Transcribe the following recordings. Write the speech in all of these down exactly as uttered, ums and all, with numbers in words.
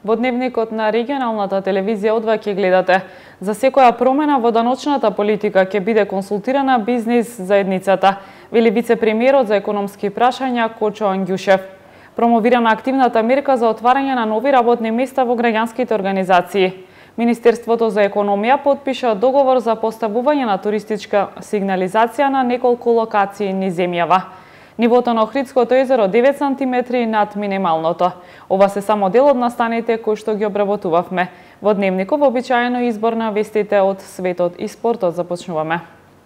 Во дневникот на регионалната телевизија од два ќе гледате. За секоја промена во даночната политика ќе биде консултирана бизнис заедницата, вели вице-премиерот за економски прашања Кочо Ангјушев. Промовирана активната мерка за отварање на нови работни места во граѓанските организации. Министерството за економија потпиша договор за поставување на туристичка сигнализација на неколку локации низ земјава. Нивото на Охридското езеро девет сантиметри над минималното. Ова се само дел од настаните кои што ги обработувавме. Во дневников обичаено избор на вестите од светот и спортот започнуваме.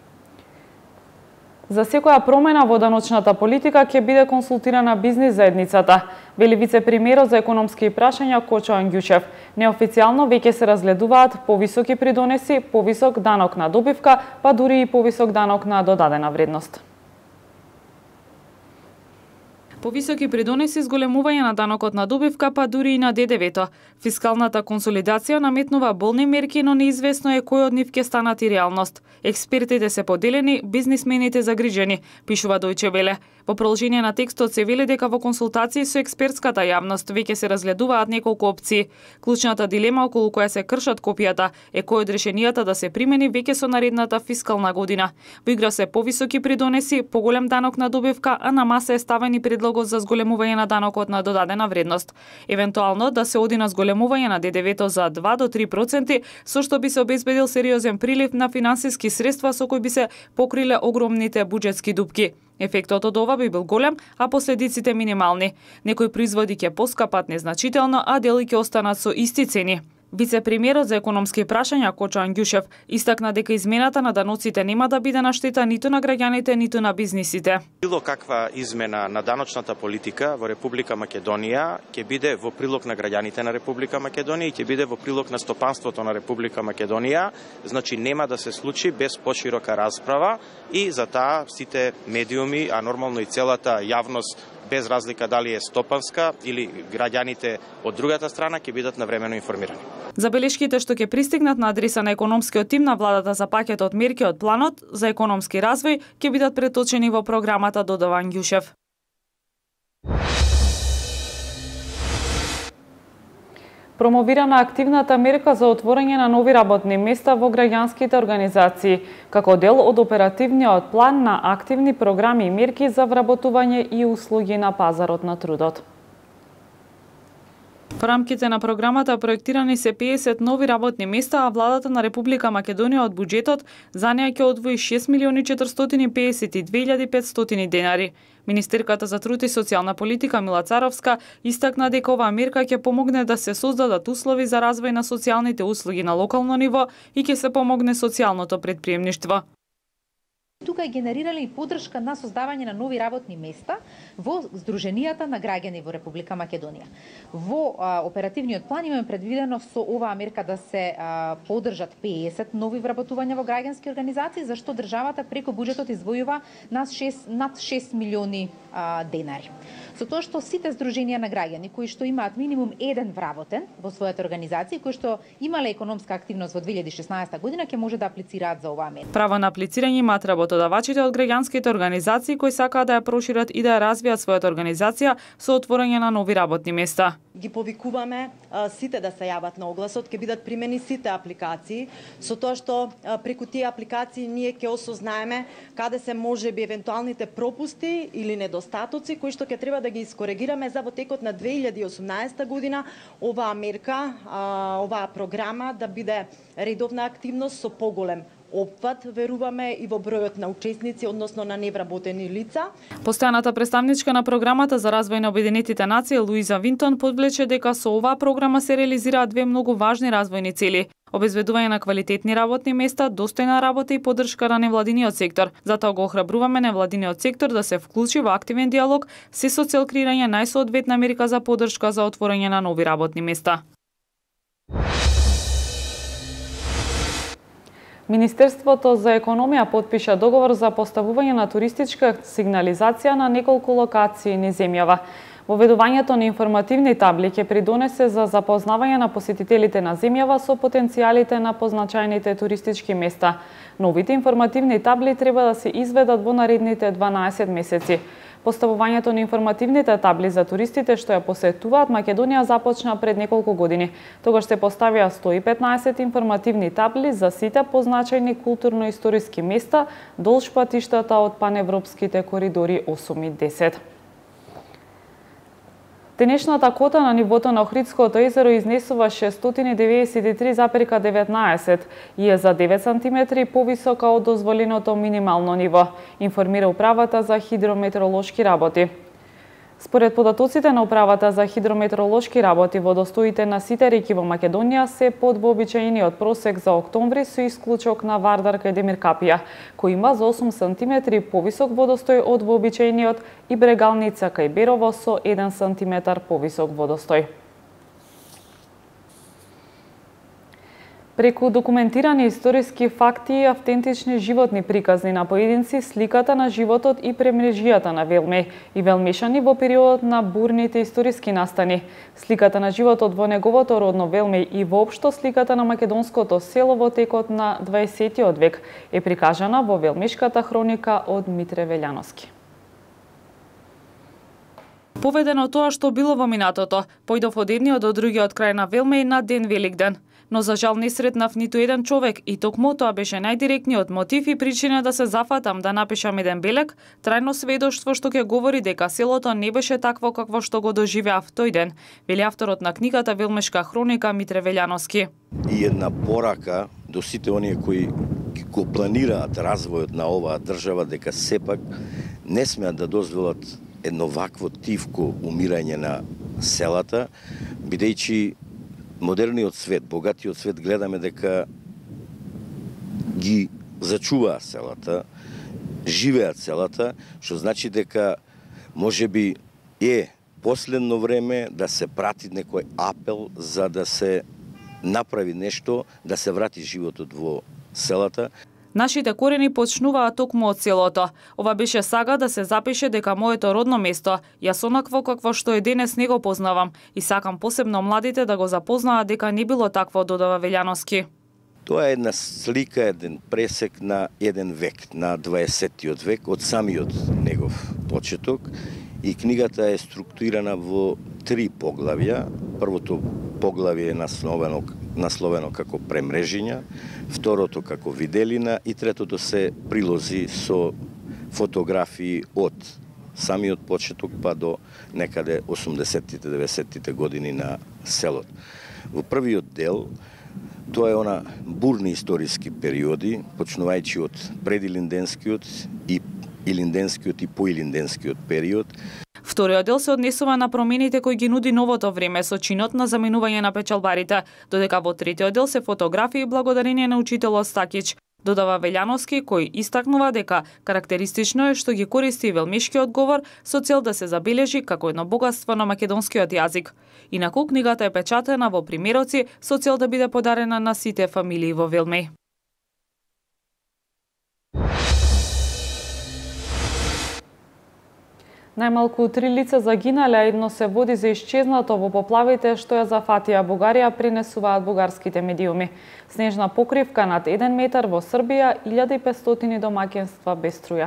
За секоја промена во даночната политика ќе биде консултирана бизнис заедницата, вели вице-премиерот за економски прашања Кочо Ангјушев. Неофицијално веќе се разгледуваат повисоки придонеси, повисок данок на добивка, па дури и повисок данок на додадена вредност. Повисоки придонеси, зголемување на данокот на добивка, па дури и на Д Д В-то. Фискалната консолидација наметнува болни мерки, но неизвестно е кој од нив ќе станат и реалност. Експертите се поделени, бизнисмените загрижени, пишува Дојче Веле. Во продолжение на текстот се вели дека во консултации со експертската јавност веќе се разгледуваат неколку опции. Клучната дилема околу која се кршат копијата е кој од решенијата да се примени веќе со наредната фискална година. Во игра се повисоки придонеси, поголем данок на добивка, а на маса е ставен и предлогот за зголемување на данокот на додадена вредност. Евентуално да се оди на зголемување на Д Д В-то за два до три проценти, со што би се обезбедил сериозен прилив на финансиски средства со кои би се покриле огромните буџетски дупки. Ефектот од ова би бил голем, а последиците минимални. Некои производи ќе поскапат незначително, а дели ќе останат со исти цени. Вице-премиерот за економски прашања Кочо Ангјушев истакна дека измената на даноците нема да биде на штета ниту на граѓаните, ниту на бизнисите. Било каква измена на даночната политика во Република Македонија ќе биде во прилог на граѓаните на Република Македонија и ќе биде во прилог на стопанството на Република Македонија, значи нема да се случи без поширока расправа и за таа сите медиуми, а нормално и целата јавност, без разлика дали е стопанска или граѓаните од другата страна, ќе бидат навремено информирани. Забелешките што ќе пристигнат на адреса на економскиот тим на владата за пакетот мерки од планот за економски развој ќе бидат преточени во програмата, додава Ангјушев. Промовирана активната мерка за отворање на нови работни места во граѓанските организации, како дел од оперативниот план на активни програми и мерки за вработување и услуги на пазарот на трудот. Во рамките на програмата проектирани се педесет нови работни места, а владата на Република Македонија од буџетот за неа ќе одвои шест милиони четиристотини педесет и две илјади петстотини денари. Министерката за труд и социјална политика Мила Царовска истакна дека оваа мерка ќе помогне да се создадат услови за развој на социјалните услуги на локално ниво и ќе се помогне социјалното претприемништво. Тука е генерирала и поддршка на создавање на нови работни места во здруженијата на граѓани во Република Македонија. Во а, оперативниот план имаме предвидено со оваа мерка да се а, поддржат педесет нови вработувања во граѓански организации, зашто државата преку буџетот издвојува над шест, над шест милиони а, денари. Со тоа што сите здруженија на граѓани кои што имаат минимум еден вработен во својата организација, кои што имале економска активност во две илјади и шеснаесета година, ќе може да аплицираат за оваа мерка. Право на аплицирање имаат работодавачите од граѓанските организации кои сакаат да ја прошират и да ја развијат својата организација со отворање на нови работни места. Ги повикуваме а, сите да се јават на огласот, ќе бидат примени сите апликации, со тоа што а, преку тие апликации ние ќе осознаеме каде се можеби евентуалните пропусти или недостатоци кои што ќе треба да ги искоригираме за во текот на две илјади и осумнаесета година оваа мерка, а, оваа програма да биде редовна активност со поголем опфат, веруваме, и во бројот на учесници, односно на невработени лица. Постојаната представничка на програмата за развој на Обединетите нации Луиза Винтон подвлече дека со оваа програма се реализираат две многу важни развојни цели: обезбедување на квалитетни работни места, достојна работа и поддршка на невладиниот сектор. Затоа го охрабруваме невладиниот сектор да се вклучи во активен диалог, се со цел креирање најсоодветна мерка за поддршка за отворање на нови работни места. Министерството за економија потпиша договор за поставување на туристичка сигнализација на неколку локации низ земјава. Воведувањето на информативни табли ќе придонесе за запознавање на посетителите на земјава со потенцијалите на позначајните туристички места. Новите информативни табли треба да се изведат во наредните дванаесет месеци. Поставувањето на информативните табли за туристите што ја посетуваат Македонија започна пред неколку години. Тогаш се поставија сто и петнаесет информативни табли за сите позначајни културно-историски места долж патиштата од паневропските коридори осум и десет. Денешната кота на нивото на Охридското езеро изнесува шестстотини деветдесет и три запирка деветнаесет и е за девет сантиметри повисока од дозволеното минимално ниво, информира Управата за хидрометеоролошки работи. Според податоците на Управата за хидрометеоролошки работи, водостоите на сите реки во Македонија се под вообичаениот просек за октомври со исклучок на Вардар кај Демиркапија, кој има за осум сантиметри повисок водостој од вообичаениот и Брегалница кај Берово со еден сантиметар повисок водостој. Преку документирани историски факти и автентични животни приказни на поединци, сликата на животот и премрежијата на Велмеј и Велмешани во периодот на бурните историски настани. Сликата на животот во неговото родно Велмеј и воопшто сликата на македонското село во текот на дваесеттиот век е прикажана во Велмешката хроника од Митре Велјановски. Поведено тоа што било во минатото, појдов од едниот до другиот крај на Велмеј на ден Великден. Но за жал не сретнав ниту еден човек и токму тоа беше најдиректниот мотив и причина да се зафатам да напишам еден белег, трајно сведоштво што ќе говори дека селото не беше такво какво што го доживеав тој ден, вели авторот на книгата Велмешка хроника Митре Велјановски. И една порака до сите оние кои го планираат развојот на оваа држава дека сепак не смеат да дозволат едно вакво тивко умирање на селата, бидејќи модерниот свет, богатиот свет гледаме дека ги зачуваа селата, живеат селата, што значи дека можеби е последно време да се прати некој апел за да се направи нешто, да се врати животот во селата. Нашите корени почнуваат токму од селото. Ова беше сага да се запише дека моето родно место, јас онакво какво што е денес не го познавам и сакам посебно младите да го запознаат дека не било такво, додава Велјановски. Тоа е една слика, еден пресек на еден век, на дваесеттиот век, од самиот негов почеток, и книгата е структурирана во три поглавја. Првото поглавје е насловено, насловено како премрежиња, второто како виделина и третото се прилози со фотографии од самиот почеток па до некаде осумдесеттите деветдесеттите години на селот. Во првиот дел тоа е она бурни историски периоди, почнувајќи од предилинденскиот и илинденскиот и поилинденскиот период. Вториот дел се однесува на промените кои ги нуди новото време со чинот на заменување на печалбарите, додека во третиот дел се фотографии и благодарение на учителот Стакич, додава Велјановски, кој истакнува дека карактеристично е што ги користи велмешкиот говор со цел да се забележи како едно богатство на македонскиот јазик. Инаку книгата е печатена во примероци со цел да биде подарена на сите фамилии во Велмеј. Најмалку три лица загинале, а едно се води за исчезнато во поплавите што ја зафатија Бугарија, пренесуваат бугарските медиуми. Снежна покривка над еден метар во Србија, илјада и петстотини домаќинства без струја.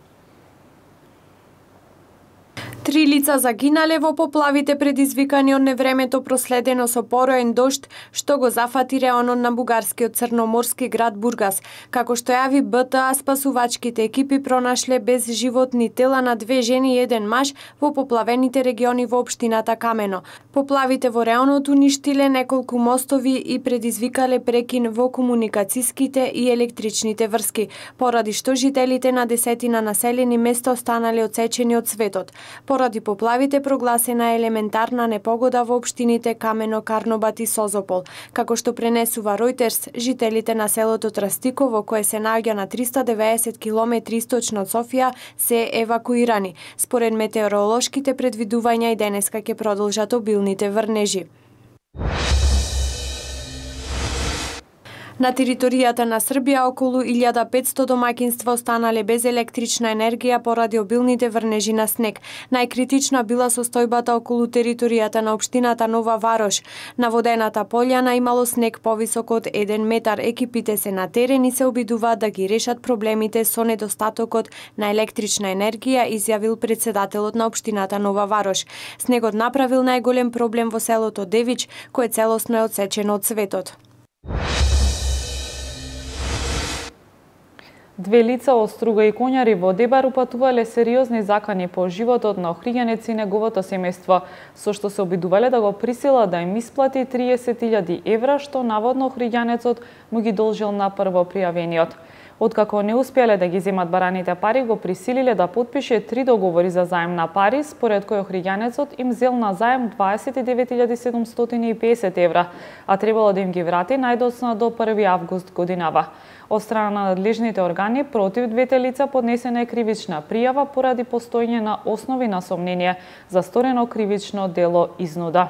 Три лица загинале во поплавите предизвикани од невремето проследено со пороен дожд што го зафати реонот на бугарскиот црноморски град Бургас. Како што јави Б Т А, спасувачките екипи пронашле без животни тела на две жени и еден маж во поплавените региони во општината Камено. Поплавите во реонот уништиле неколку мостови и предизвикале прекин во комуникацијските и електричните врски, поради што жителите на десетина населени места останале одсечени од светот. Поради поплавите прогласена елементарна непогода во општините Камено, Карнобат и Созопол. Како што пренесува Ројтерс, жителите на селото Трастиково, кое се наоѓа на триста и деветдесет километри источно од Софија, се евакуирани. Според метеоролошките предвидувања и денеска ќе продолжат обилните врнежи. На територијата на Србија околу илјада и петсто домаќинства останале без електрична енергија поради обилните врнежи на снег. Најкритична била состојбата околу територијата на општината Нова Варош. На водената полјана имало снег повисок од еден метар. Екипите се на терен и се обидуваат да ги решат проблемите со недостатокот на електрична енергија, изјавил претседателот на општината Нова Варош. Снегот направил најголем проблем во селото Девич, кое целосно е одсечено од светот. Две лица од Струга и Конјари во Дебар упатувале сериозни закани по животот на охриѓанец и неговото семејство, со што се обидувале да го присила да им исплати триесет илјади евра, што наводно охриѓанецот му ги должил на првопријавениот. Откако не успеале да ги земат бараните пари, го присилиле да потпише три договори за заем на пари, според кој охриѓанецот им зел на заем дваесет и девет илјади седумстотини и песет евра, а требало да им ги врати најдоцна до први август годинава. Од страна на надлежните органи, против двете лица поднесена е кривична пријава поради постоење на основи на сомнение за сторено кривично дело изнуда.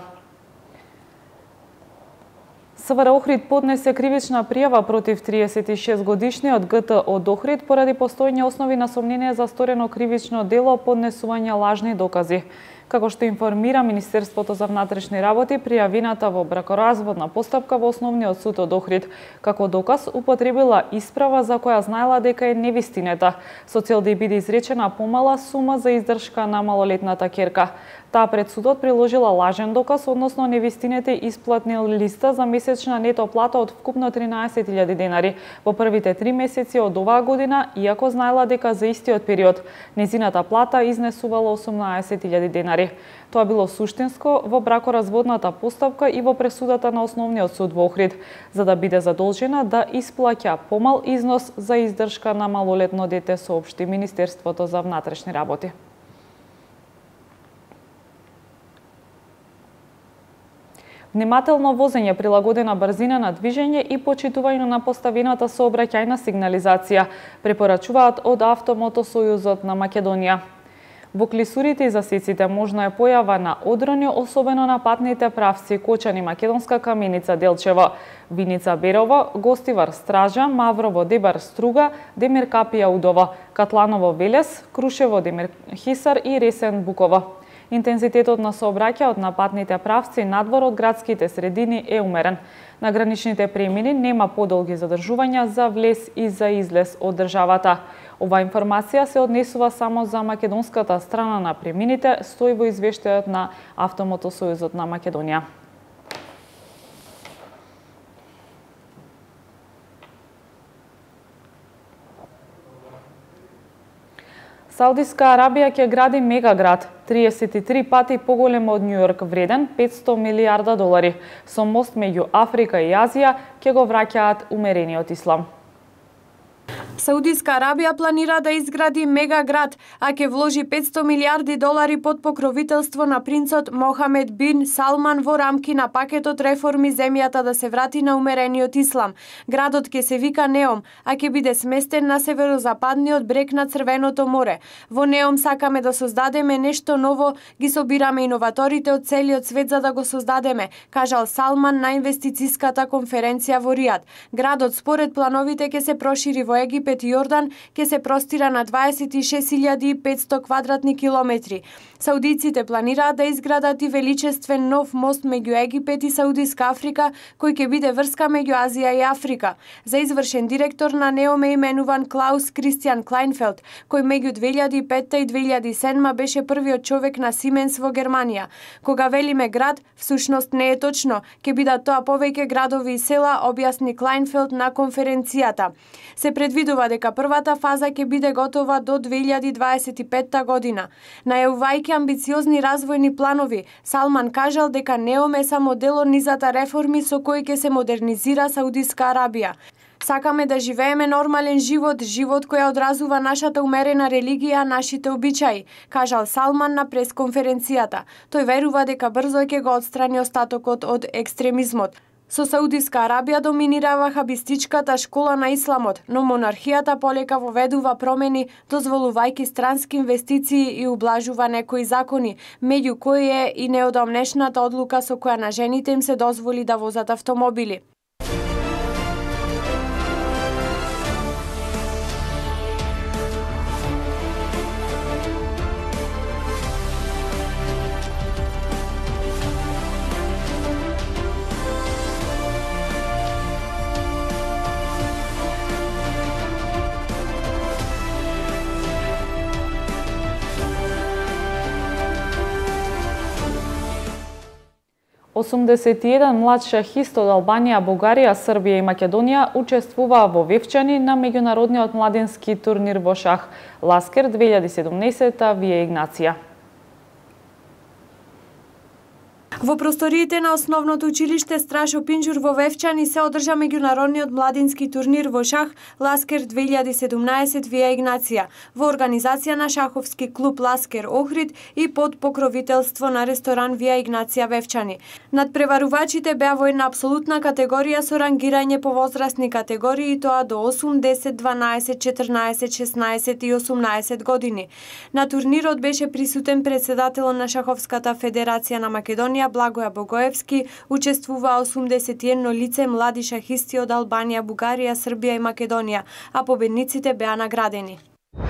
СВР Охрид поднесе кривична пријава против триесет и шест годишниот ГТ од Охрид поради постоење основи на сомнение за сторено кривично дело поднесување лажни докази. Како што информира Министерството за внатрешни работи, пријавината во бракоразводна постапка во Основниот суд од Охрид, како доказ употребила исправа за која знаела дека е невистинета, со цел да биде изречена помала сума за издршка на малолетната ќерка. Таа пред судот приложила лажен доказ, односно невистинете исплатни листа за месечна нето плата од вкупно тринаесет илјади денари во првите три месеци од оваа година, иако знаела дека за истиот период незината плата изнесувала осумнаесет илјади денари. Тоа било суштинско во бракоразводната постапка и во пресудата на Основниот суд во Охрид, за да биде задолжена да исплаќа помал износ за издршка на малолетно дете, соопшти Министерството за внатрешни работи. Внимателно возење, прилагодена брзина на движење и почитување на поставената сообраќајна сигнализација, препорачуваат од Автомотосојузот на Македонија. Во клисурите и засеците можна е појава на одрони, особено на патните правци Кочани Македонска Каменица Делчево, Виница Берово, Гостивар Стража, Маврово Дебар Струга, Демир Капија Удово, Катланово Велес, Крушево Демир Хисар и Ресен Буково. Интензитетот на сообраќајот на патните правци надвор од градските средини е умерен. На граничните премини нема подолги задржувања за влез и за излез од државата. Ова информација се однесува само за македонската страна на премините, стои во извештајот на Автомотосојузот на Македонија. Саудиска Арабија ќе гради мегаград, триесет и три пати поголем од Њујорк, вреден петсто милијарда долари. Со мост меѓу Африка и Азија ќе го враќаат умерениот ислам. Саудиска Арабија планира да изгради мегаград, а ќе вложи петсто милијарди долари под покровителство на принцот Мохамед бин Салман во рамки на пакетот реформи земјата да се врати на умерениот ислам. Градот ќе се вика Неом, а ќе биде сместен на северозападниот брег на Црвеното море. Во Неом сакаме да создадеме нешто ново, ги собираме иноваторите од целиот свет за да го создадеме, кажал Салман на инвестициската конференција во Ријад. Градот според плановите ќе се прошири во Египет и Јордан, ќе се простира на дваесет и шест илјади и петсто квадратни километри. Саудиците планираат да изградат и величествен нов мост меѓу Египет и Саудиска Африка, кој ќе биде врска меѓу Азија и Африка. За извршен директор на Неом е именуван Клаус Кристијан Клајнфелд, кој меѓу две илјади и петта и две илјади и седма беше првиот човек на Сименс во Германија. Кога велиме град, всушност не е точно, ќе бидат тоа повеќе градови и села, објасни Клајнфелд на конференцијата. Се предвидува дека првата фаза ќе биде готова до две илјади дваесет и петта година. Најавувајќи амбициозни развојни планови, Салман кажал дека Неом е само дел од низата реформи со кои ќе се модернизира Саудиска Арабија. Сакаме да живееме нормален живот, живот која одразува нашата умерена религија, нашите обичаи, кажал Салман на пресконференцијата. Тој верува дека брзо ќе го отстрани остатокот од екстремизмот. Со Саудиска Арабија доминира вахабистичката школа на исламот, но монархијата полека воведува промени, дозволувајќи странски инвестиции и ублажува некои закони, меѓу кои е и неодамнешната одлука со која на жените им се дозволи да возат автомобили. осумдесет и еден млад шахист од Албанија, Бугарија, Србија и Македонија учествуваа во Вевчани на меѓународниот младински турнир во шах Ласкер две илјади и седумнаесет Вија Игнација. Во просториите на основното училиште Страшо Пинџур во Вевчани се одржа меѓународниот младински турнир во шах Ласкер две илјади и седумнаесет Вија Игнација во организација на шаховски клуб Ласкер Охрид и под покровителство на ресторан Вија Игнација Вевчани. Надпреварувачите беа во една апсолутна категорија со рангирање по возрастни категории, и тоа до осум, десет, дванаесет, четрнаесет, шеснаесет и осумнаесет години. На турнирот беше присутен председателот на Шаховската федерација на Македонија Благоја Богоевски, учествуваа осумдесет и едно лице млади шахисти од Албанија, Бугарија, Србија и Македонија, а победниците беа наградени.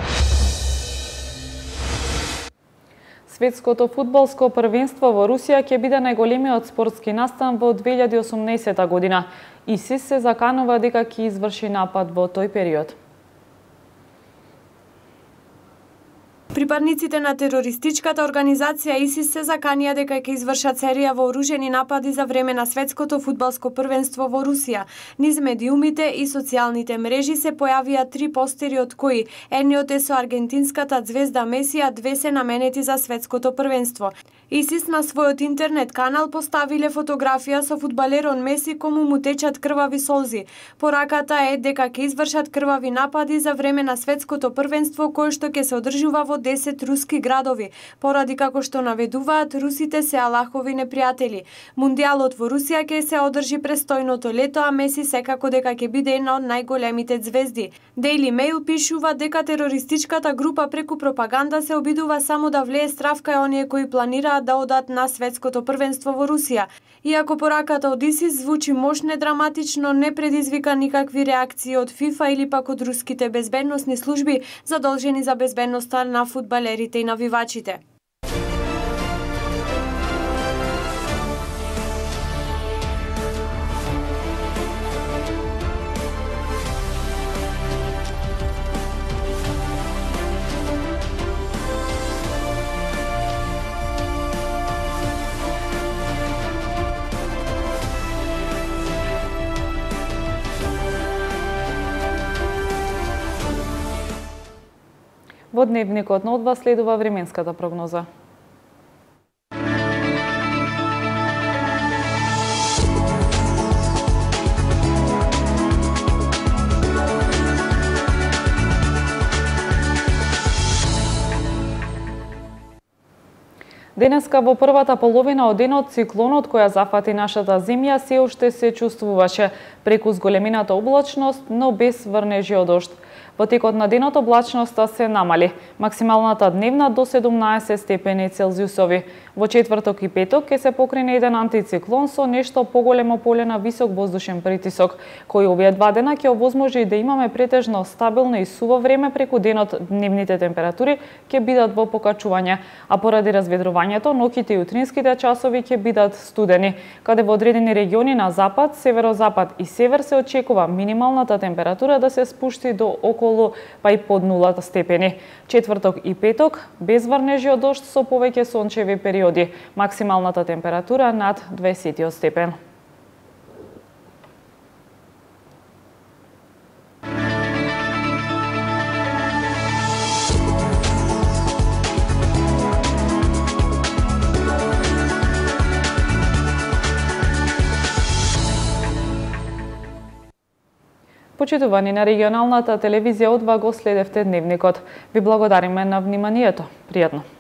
Светското фудбалско првенство во Русија ќе биде најголемиот спортски настан во две илјади и осумнаесета година. ИСИС се заканува дека ќе изврши напад во тој период. Припадниците на терористичката организација ИСИС се заканија дека ќе извршат серија вооружени напади за време на светското фудбалско првенство во Русија. Низ медиумите и социјалните мрежи се појавија три постери, од кои едниот е со аргентинската звезда Меси, а две се наменети за светското првенство. ИСИС на својот интернет канал поставиле фотографија со фудбалерот Меси кому му течат крвави солзи. Пораката е дека ќе извршат крвави напади за време на светското првенство кое што ќе се одржува во десет руски градови, поради како што наведуваат, русите се Аллахови непријатели. Мундијалот во Русија ќе се одржи престојното лето, а Меси секако дека ќе биде една од најголемите звезди. Daily Mail пишува дека терористичката група преку пропаганда се обидува само да влее страв кај оние кои планираат да одат на светското првенство во Русија. Иако пораката од ИСИС звучи мощно и драматично, не предизвика никакви реакции од ФИФА или пак од руските безбедносни служби задолжени за безбедноста на фудбалерите и навивачите. Во дневникот на одва следува временската прогноза. Денеска во првата половина од денот циклонот која зафати нашата земја се уште се чувствуваше преку зголемината облачност, но без врнежи од дожд. Во текот на денот облачноста се намали, максималната дневна до седумнаесет степени Целзиусови. Во четврток и петок ќе се покрене еден антициклон со нешто поголемо поле на висок воздушен притисок, кој овие два дена ќе овозможи да имаме претежно стабилно и суво време преку денот. Дневните температури ќе бидат во покачување, а поради разведрувањето ноќите и утринските часови ќе бидат студени, каде во одредени региони на запад, северозапад и север се очекува минималната температура да се спушти до околу па и под нулата степени. Четврток и петок без врнежи од дожд со повеќе сончеви периоди, максималната температура над дваесет степен. Почитувани на регионалната телевизија одва го следевте дневникот. Ви благодариме на вниманието. Пријатно.